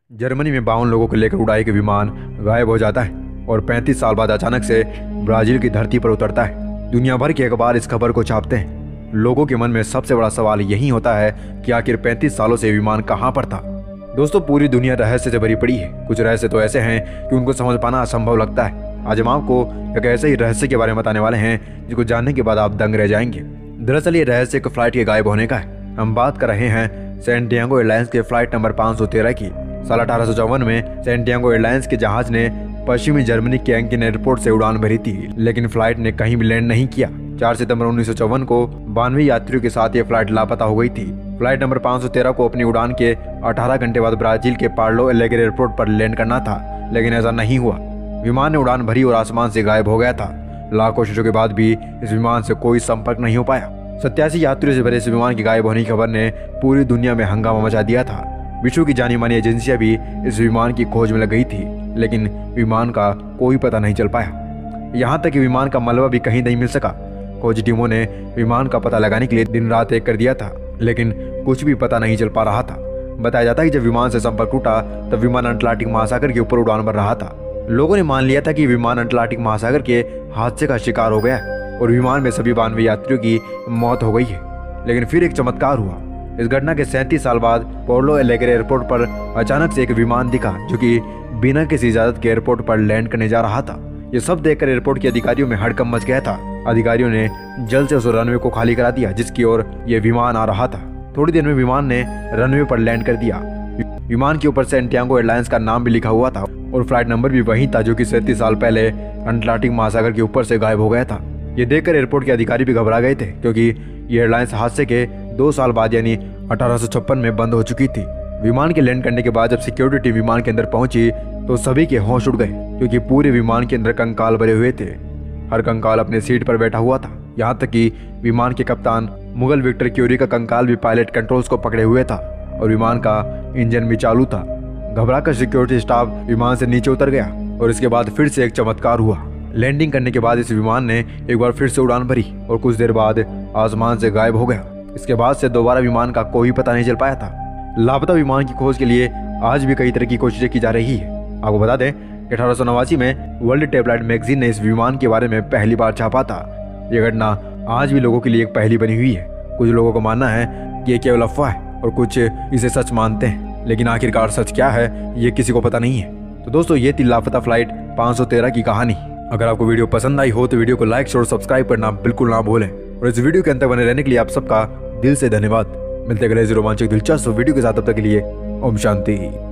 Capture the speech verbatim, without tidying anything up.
Germany में बावन लोगों को लेकर उड़ाई के विमान गायब हो जाता है और पैंतीस साल बाद अचानक से ब्राजील की धरती पर उतरता है। दुनिया भर के अखबार इस खबर को छापते हैं। लोगों के मन में सबसे बड़ा सवाल यही होता है कि आखिर पैंतीस सालों से विमान कहां पर था। दोस्तों, पूरी दुनिया रहस्य से भरी पड़ी है। कुछ रहस्य तो ऐसे हैं कि उनको समझ पाना असंभव लगता है। आज हम आपको एक ऐसे ही रहस्य के बारे में बताने वाले हैं जिसको जानने के बाद आप दंग रह जाएंगे। दरअसल ये रहस्य एक फ्लाइट के गायब होने का है। हम बात कर रहे हैं सैंटियागो एयरलाइंस के फ्लाइट नंबर पाँच सौ तेरह की। साल अठारह सौ चौवन में सैंटियागो एयरलाइंस के जहाज ने पश्चिमी जर्मनी के एंकिन एयरपोर्ट से उड़ान भरी थी, लेकिन फ्लाइट ने कहीं भी लैंड नहीं किया। चार सितंबर उन्नीस सौ चौवन को बानवे यात्रियों के साथ ये फ्लाइट लापता हो गई थी। फ्लाइट नंबर पाँच सौ तेरह को अपनी उड़ान के अठारह घंटे बाद ब्राजील के पार्लो एलेग्रे एयरपोर्ट पर लैंड करना था, लेकिन ऐसा नहीं हुआ। विमान ने उड़ान भरी और आसमान से गायब हो गया था। लाख कोशिशों के बाद भी इस विमान से कोई संपर्क नहीं हो पाया। सत्तासी यात्रियों से भरे इस विमान के गायब होने की खबर ने पूरी दुनिया में हंगामा मचा दिया था। विश्व की जानी मानी एजेंसियां भी इस विमान की खोज में लग गई थी, लेकिन विमान का कोई पता नहीं चल पाया। यहाँ तक कि विमान का मलबा भी कहीं नहीं मिल सका। खोज टीमों ने विमान का पता लगाने के लिए दिन रात एक कर दिया था, लेकिन कुछ भी पता नहीं चल पा रहा था। बताया जाता है कि जब विमान से संपर्क टूटा तब विमान अटलांटिक महासागर के ऊपर उड़ान भर रहा था। लोगों ने मान लिया था कि विमान अटलांटिक महासागर के हादसे का शिकार हो गया है और विमान में सभी बानवे यात्रियों की मौत हो गई है। लेकिन फिर एक चमत्कार हुआ। इस घटना के सैंतीस साल बाद पोर्लो एलेग्रे एयरपोर्ट पर अचानक से एक विमान दिखा जो कि बिना किसी इजाजत के एयरपोर्ट पर लैंड करने जा रहा था। ये सब देखकर एयरपोर्ट के अधिकारियों में हड़कंप मच गया था। अधिकारियों ने जल्द से उस रनवे को खाली करा दिया जिसकी ओर ये विमान आ रहा था। थोड़ी देर में विमान ने रनवे पर लैंड कर दिया। विमान के ऊपर सैंटियागो एयरलाइंस का नाम भी लिखा हुआ था और फ्लाइट नंबर भी वही था जो कि सैंतीस साल पहले अटलांटिक महासागर के ऊपर से गायब हो गया था। ये देखकर एयरपोर्ट के अधिकारी भी घबरा गए थे, क्योंकि ये एयरलाइंस हादसे के दो साल बाद यानी अठारह सौ छप्पन में बंद हो चुकी थी। विमान के लैंड करने के बाद जब सिक्योरिटी टीम विमान के अंदर पहुंची तो सभी के होश उड़ गए, क्योंकि पूरे विमान के अंदर कंकाल भरे हुए थे। हर कंकाल अपने सीट पर बैठा हुआ था। यहाँ तक कि विमान के कप्तान मुगल विक्टर क्यूरी का कंकाल भी पायलट कंट्रोल्स को पकड़े हुए था और विमान का इंजन भी चालू था। घबराकर सिक्योरिटी स्टाफ विमान से नीचे उतर गया और इसके बाद फिर से एक चमत्कार हुआ। लैंडिंग करने के बाद इस विमान ने एक बार फिर से उड़ान भरी और कुछ देर बाद आसमान से गायब हो गया। इसके बाद से दोबारा विमान का कोई पता नहीं चल पाया था। लापता विमान की खोज के लिए आज भी कई तरह की कोशिशें की जा रही है। आपको बता दें कि अठारह सौ नवासी में वर्ल्ड टेबलाइट मैगजीन ने इस विमान के बारे में पहली बार छापा था। यह घटना आज भी लोगों के लिए एक पहेली बनी हुई है। कुछ लोगों का मानना है कि ये केवल अफवाह है और कुछ इसे सच मानते हैं, लेकिन आखिरकार सच क्या है ये किसी को पता नहीं है। तो दोस्तों, ये थी लापता फ्लाइट पाँच सौ तेरह की कहानी। अगर आपको वीडियो पसंद आई हो तो वीडियो को लाइक और सब्सक्राइब करना बिल्कुल ना भूलें और इस वीडियो के अंत तक बने रहने के लिए आप सबका दिल से धन्यवाद। मिलते अगले रोमांचक दिलचस्प वीडियो के साथ, तब तक के लिए ओम शांति।